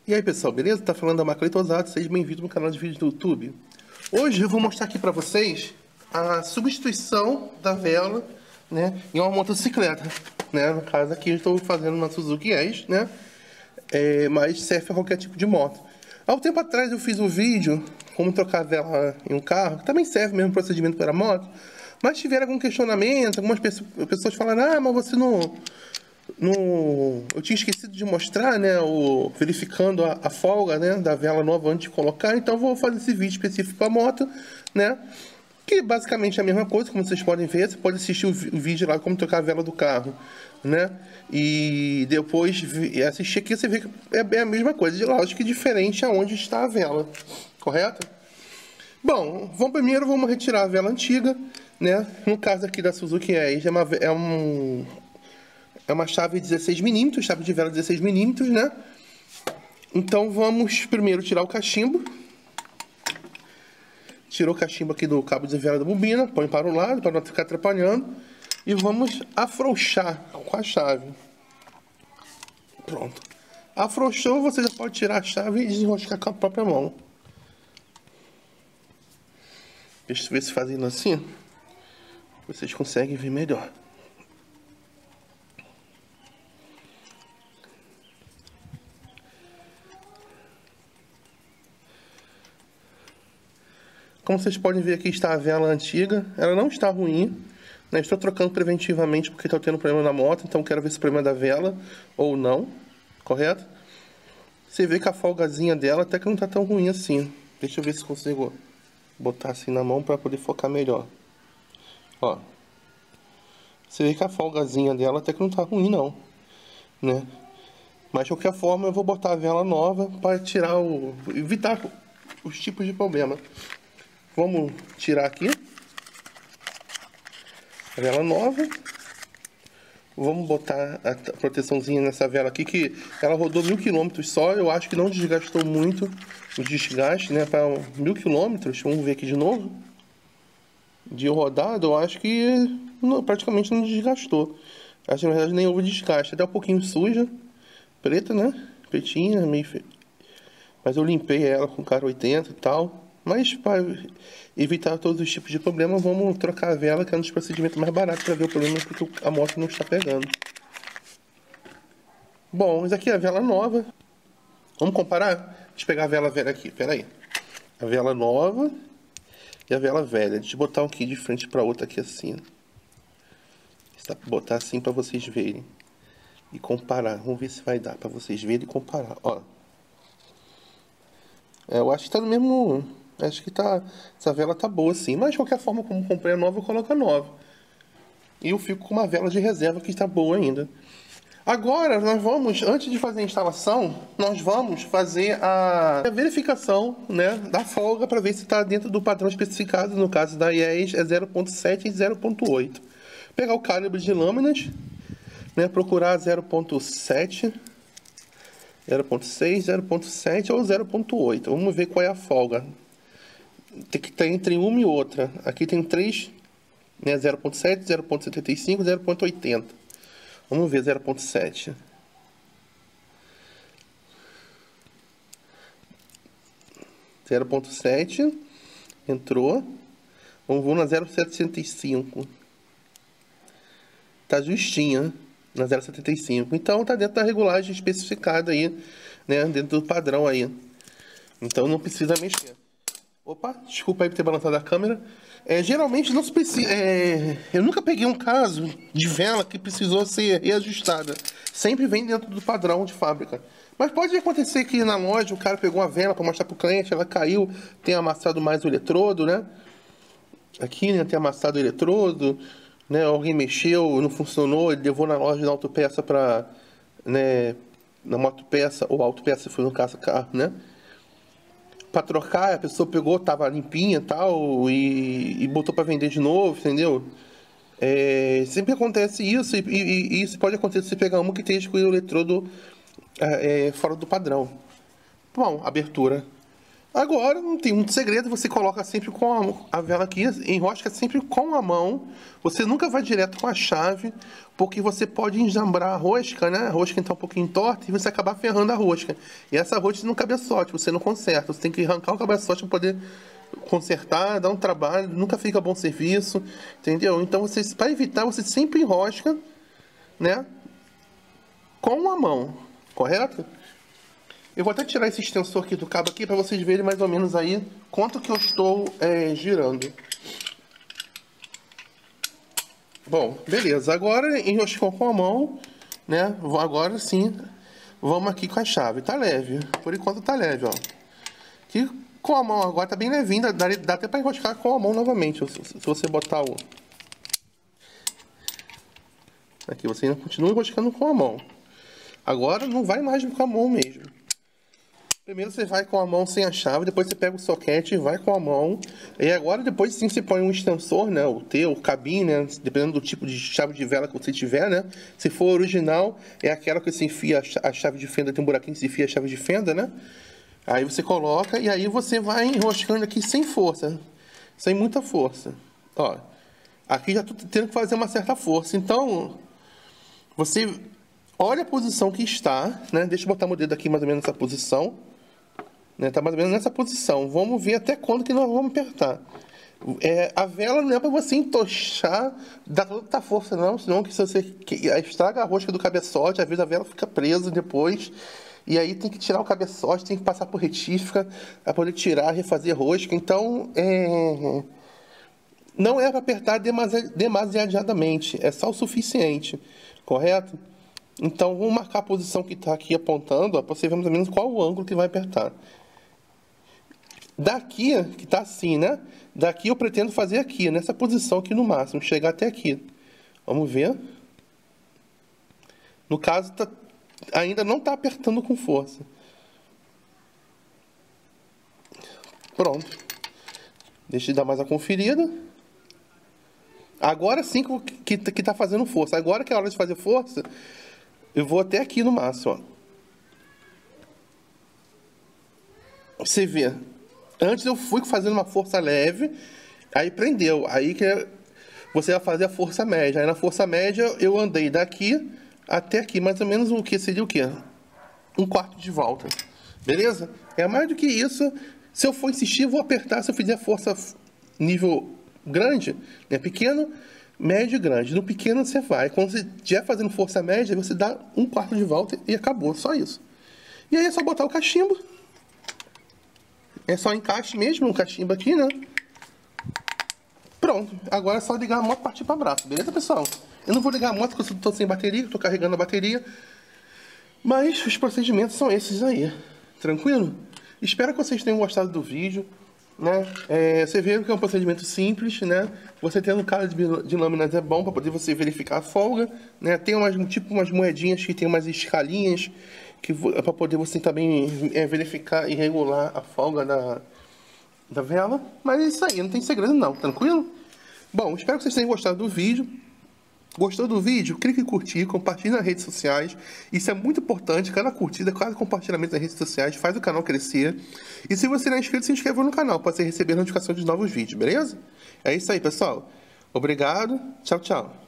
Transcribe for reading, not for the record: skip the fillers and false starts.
E aí pessoal, beleza? Tá falando da Marcolito Osato, sejam bem-vindos no canal de vídeo do YouTube. Hoje eu vou mostrar aqui pra vocês a substituição da vela, né, em uma motocicleta, né? No caso aqui eu estou fazendo uma Suzuki S, né, mas serve a qualquer tipo de moto. Há um tempo atrás eu fiz um vídeo como trocar a vela em um carro, que também serve o mesmo procedimento para a moto, mas tiveram algum questionamento, algumas pessoas falaram, ah, mas você não... Eu tinha esquecido de mostrar, né, verificando a folga, né, da vela nova antes de colocar, então vou fazer esse vídeo específico para a moto, né, que basicamente é a mesma coisa, como vocês podem ver. Você pode assistir o vídeo lá como trocar a vela do carro, né, e depois assistir aqui, você vê que é a mesma coisa, de lógico que diferente aonde está a vela, correto? Bom, primeiro vamos retirar a vela antiga, né, no caso aqui da Suzuki S, é uma chave 16mm, chave de vela 16mm, né? Então vamos primeiro tirar o cachimbo. Tirou o cachimbo aqui do cabo de vela da bobina, põe para o lado, para não ficar atrapalhando. E vamos afrouxar com a chave. Pronto. Afrouxou, você já pode tirar a chave e desenroscar com a própria mão. Deixa eu ver se fazendo assim, vocês conseguem ver melhor. Como vocês podem ver, aqui está a vela antiga. Ela não está ruim, né? Estou trocando preventivamente porque estou tendo problema na moto, então quero ver se o problema é da vela ou não, correto? Você vê que a folgazinha dela até que não está tão ruim assim. Deixa eu ver se consigo botar assim na mão para poder focar melhor. Ó, você vê que a folgazinha dela até que não está ruim não, né? Mas de qualquer forma eu vou botar a vela nova para evitar os tipos de problema. Vamos tirar aqui a vela nova. Vamos botar a proteçãozinha nessa vela aqui, que ela rodou 1000 km só. Eu acho que não desgastou muito o desgaste, né? Para 1000 km, vamos ver aqui de novo. De rodado, eu acho que praticamente não desgastou. Acho que na verdade nem houve desgaste. Até um pouquinho suja, preta, né? Pretinha, meio feia. Mas eu limpei ela com cara 80 e tal. Mas para evitar todos os tipos de problema, vamos trocar a vela, que é um dos procedimentos mais baratos para ver o problema, porque a moto não está pegando. Bom, isso aqui é a vela nova. Vamos comparar? Deixa eu pegar a vela velha aqui, pera aí. A vela nova e a vela velha. Deixa eu botar um aqui de frente para outra aqui assim. Dá para botar assim para vocês verem. E comparar. Vamos ver se vai dar para vocês verem e comparar. Ó. Eu acho que tá no mesmo... Acho que essa vela tá boa sim, mas de qualquer forma, como comprei a nova, eu coloco a nova. E eu fico com uma vela de reserva que está boa ainda. Agora, nós vamos, antes de fazer a instalação, nós vamos fazer a verificação, né, da folga para ver se está dentro do padrão especificado. No caso da IES é 0.7 e 0.8. Pegar o calibre de lâminas, né, procurar 0.7... 0.6, 0.7 ou 0.8. Vamos ver qual é a folga. Tem que estar entre uma e outra. Aqui tem 3, né? 0.7, 0.75, 0.80. Vamos ver 0.7. Entrou. Vamos na 0.75. Tá justinha na 0.75. Então tá dentro da regulagem especificada aí, né? Dentro do padrão aí. Então não precisa mexer. Opa, desculpa aí por ter balançado a câmera. Geralmente não se precisa... eu nunca peguei um caso de vela que precisou ser reajustada. Sempre vem dentro do padrão de fábrica. Mas pode acontecer que na loja o cara pegou uma vela para mostrar pro cliente, ela caiu, tem amassado mais o eletrodo, né? Aqui, né, tem amassado o eletrodo, né? Alguém mexeu, não funcionou, ele levou na loja da autopeça para, né, na motopeça ou autopeça, foi no caso carro, né? Para trocar, a pessoa pegou, tava limpinha tal, e botou para vender de novo, entendeu? Sempre acontece isso, e isso pode acontecer se pegar uma que esteja com o eletrodo fora do padrão. Bom, abertura. Agora, não tem muito segredo, você coloca sempre com a vela aqui, enrosca sempre com a mão. Você nunca vai direto com a chave, porque você pode enjambrar a rosca, né? A rosca está um pouquinho torta e você acabar ferrando a rosca. E essa rosca não cabeçote, você não conserta. Você tem que arrancar o cabeçote para poder consertar, dá um trabalho, nunca fica bom serviço, entendeu? Então, para evitar, você sempre enrosca, né? Com a mão, correto? Eu vou até tirar esse extensor aqui do cabo aqui para vocês verem mais ou menos aí quanto que eu estou girando. Bom, beleza. Agora enroscou com a mão, né? Agora sim, vamos aqui com a chave. Tá leve, por enquanto tá leve, ó. Aqui com a mão agora tá bem levinho, dá até para enroscar com a mão novamente, se você botar o... Aqui você ainda continua enroscando com a mão. Agora não vai mais com a mão mesmo. Primeiro você vai com a mão sem a chave, depois você pega o soquete e vai com a mão. E agora depois sim você põe um extensor, né? O T, o cabinho, né? Dependendo do tipo de chave de vela que você tiver, né? Se for original, é aquela que você enfia a chave de fenda, tem um buraquinho que se enfia a chave de fenda, né? Aí você coloca e aí você vai enroscando aqui sem força. Sem muita força. Ó, aqui já tô tendo que fazer uma certa força. Então, você olha a posição que está, né? Deixa eu botar meu dedo aqui mais ou menos nessa posição. Né? Tá mais ou menos nessa posição. Vamos ver até quando que nós vamos apertar. A vela não é para você entochar, dar tanta força não, senão que se você estraga a rosca do cabeçote, às vezes a vela fica presa depois, e aí tem que tirar o cabeçote, tem que passar por retífica para poder tirar, refazer a rosca. Então, não é para apertar demasiadamente, é só o suficiente, correto? Então, vamos marcar a posição que está aqui apontando, para você ver mais ou menos qual o ângulo que vai apertar. Daqui, que está assim, né? Daqui eu pretendo fazer aqui, nessa posição aqui no máximo, chegar até aqui. Vamos ver. No caso, ainda não está apertando com força. Pronto. Deixa eu dar mais a conferida. Agora sim que está fazendo força. Agora que é a hora de fazer força, eu vou até aqui no máximo, ó. Você vê. Antes eu fui fazendo uma força leve, aí prendeu. Aí que você vai fazer a força média. Aí na força média eu andei daqui até aqui, mais ou menos o que seria o quê? Um quarto de volta. Beleza? É mais do que isso. Se eu for insistir, eu vou apertar. Se eu fizer força nível grande, né? Pequeno, médio e grande. No pequeno você vai. Quando você estiver fazendo força média, você dá um quarto de volta e acabou. Só isso. E aí é só botar o cachimbo. É só encaixe mesmo, um cachimbo aqui, né? Pronto. Agora é só ligar a moto e partir para braço. Beleza, pessoal? Eu não vou ligar a moto porque eu estou sem bateria, estou carregando a bateria. Mas os procedimentos são esses aí. Tranquilo? Espero que vocês tenham gostado do vídeo, né? Você vê que é um procedimento simples, né? Você tendo cara de lâminas é bom para poder você verificar a folga, né? Tem umas moedinhas que tem umas escalinhas para poder você também verificar e regular a folga da vela. Mas é isso aí, não tem segredo não, tranquilo? Bom, espero que vocês tenham gostado do vídeo. Gostou do vídeo? Clique em curtir, compartilhe nas redes sociais. Isso é muito importante. Cada curtida, cada compartilhamento nas redes sociais faz o canal crescer. E se você não é inscrito, se inscreva no canal para você receber notificação de novos vídeos, beleza? É isso aí, pessoal. Obrigado. Tchau, tchau.